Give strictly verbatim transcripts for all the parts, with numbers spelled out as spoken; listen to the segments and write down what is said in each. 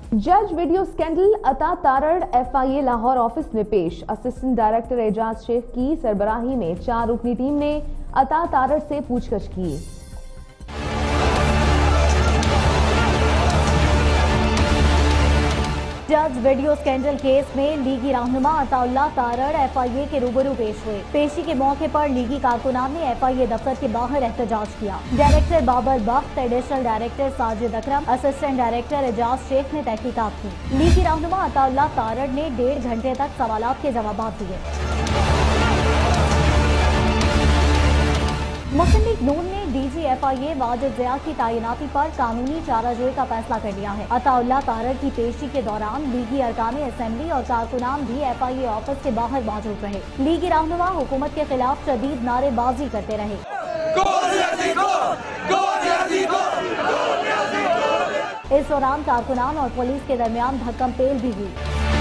जज video scandal अता Tarar FIA Lahore office में पेश। असिस्टेंट डायरेक्टर एजाज शेख की सरबराही में चार रुकनी टीम ने अता तारड़ से पूछताछ की। जज वीडियो स्कैंडल केस में लीगी रहनुमा अताउल्लाह तारड़ एफआईए के रूबरू पेश हुए। पेशी के मौके पर लीगी कारकुनान ने एफआईए दफ्तर के बाहर एहतजाज किया। Director Babar Bakht, additional director Sajid Akram, assistant director Ejaz Sheikh ने तहकीकात की। लीगी रहनुमा अताउल्लाह तारड़ ने डेढ़ घंटे तक सवालात के जवाब दिए। मुस्लिम लीग नून ने डीजी एफआईए वाजिद ज़िया की तैनाती पर कानूनी चाराजोई का फैसला कर लिया है। अताउल्लाह तारड़ की पेशी के दौरान लीगी अरकान असेंबली और कारकुनान भी एफआईए ऑफिस के बाहर मौजूद रहे। लीगी रहनुमा हुकूमत के खिलाफ शदीद नारेबाजी करते रहे। इस दौरान कारकुनान और पुलिस के दरमियान धक्कम पेल भी हुई।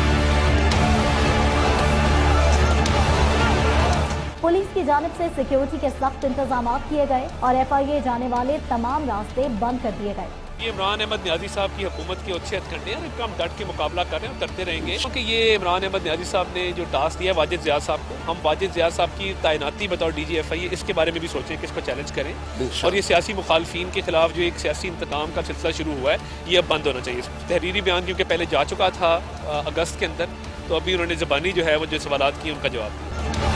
पुलिस की जानिब से सिक्योरिटी के सख्त इंतजाम किए गए और एफआईए जाने वाले तमाम रास्ते बंद कर दिए गए। ये इमरान अहमद न्याजी साहब की हुकूमत की अच्छी हथकंडे हैं, इनका हम डट के मुकाबला कर रहे हैं और करते रहेंगे, क्योंकि ये इमरान अहमद न्याजी साहब ने जो टास्क दिया वाजिद ज़िया साहब को, हम वाजिद ज़िया साहब की तैनाती बतौर डीजी एफआईए इसके बारे में भी सोचें कि इसको चैलेंज करें। और ये सियासी मुखालफिन के खिलाफ जो एक सियासी इंतकाम का सिलसिला शुरू हुआ है, ये अब बंद होना चाहिए। तहरीरी बयान क्योंकि पहले जा चुका था अगस्त के अंदर, तो अभी उन्होंने ज़बानी जो है वो जो सवालात किए उनका जवाब दिया।